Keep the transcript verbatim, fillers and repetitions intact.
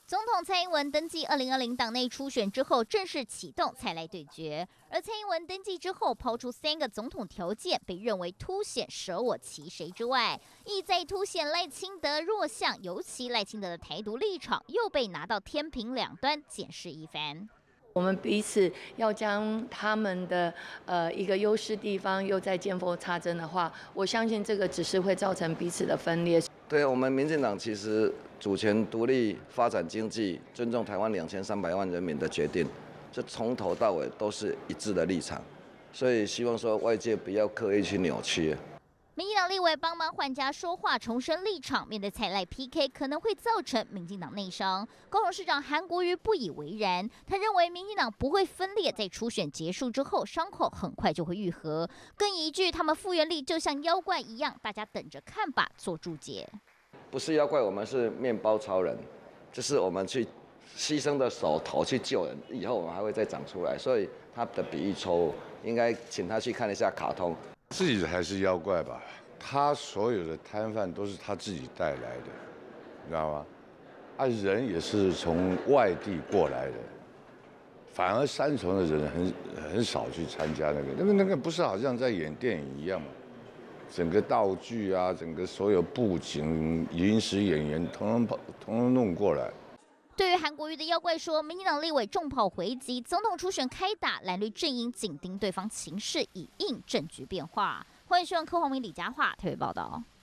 总统蔡英文登记二零二零党内初选之后，正式启动蔡赖对决。而蔡英文登记之后，抛出三个总统条件，被认为凸显舍我其谁之外，意在凸显赖清德弱项，尤其赖清德的台独立场又被拿到天平两端检视一番。 我们彼此要将他们的呃一个优势地方又在见缝插针的话，我相信这个只是会造成彼此的分裂。 对我们民进党其实主权独立、发展经济、尊重台湾两千三百万人民的决定，这从头到尾都是一致的立场，所以希望说外界不要刻意去扭曲。 民进党立委帮忙换家说话，重申立场，面对蔡赖 P K 可能会造成民进党内伤。高雄市长韩国瑜不以为然，他认为民进党不会分裂，在初选结束之后，伤口很快就会愈合。更一句，他们复原力就像妖怪一样，大家等着看吧，做注解。 不是妖怪，我们是面包超人，就是我们去牺牲的手头去救人，以后我们还会再长出来。所以他的比喻错误，应该请他去看一下卡通。 自己才是妖怪吧？他所有的摊贩都是他自己带来的，你知道吗？啊，人也是从外地过来的，反而三重的人很很少去参加那个，那个那个不是好像在演电影一样吗？整个道具啊，整个所有布景、临时演员，统统跑，统统弄过来。 对于韩国瑜的妖怪说，民进党立委重炮回击，总统初选开打，蓝绿阵营紧盯对方情势，以应政局变化。欢迎收看柯宏明、李佳桦特别报道。